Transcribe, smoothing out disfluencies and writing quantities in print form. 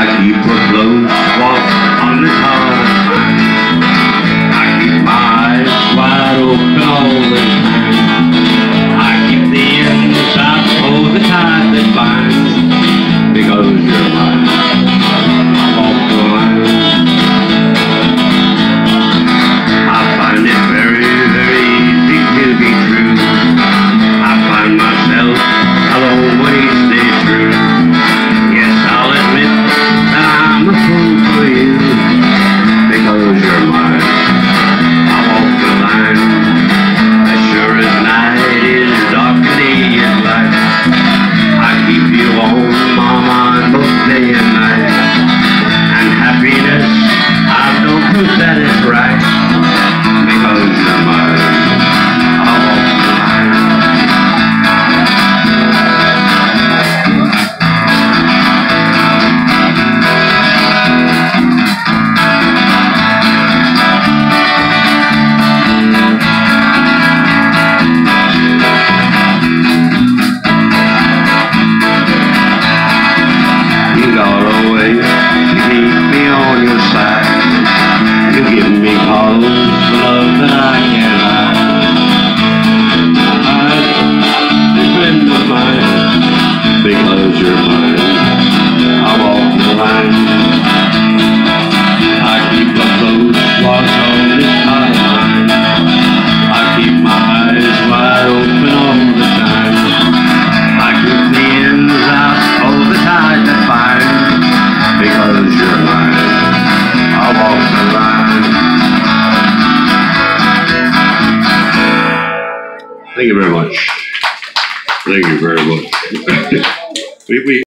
I keep a close watch on the tide. I keep my eyes wide open all the time. I keep the ends out for the tide that binds. Because you're mine, I walk the line. I find it very, very easy to be true. I find myself, I'll always stay true. Yes, I'll admit that I'm a fool for you. Because you're mine, I walk the line. As sure as night is dark and day is light, I keep you on my mind both day and night. And happiness, I know that is right. Because you're mine, I walk the line. You got a way to keep me on your side. You give me cause for love that I can't hide. A friend of mine, because you're mine, I walk the line. I keep a close watch on this hotline. I keep my eyes wide open all the time. I keep the ends out for the tide that binds. Because you're mine, I walk the line. Thank you very much. Thank you very much. we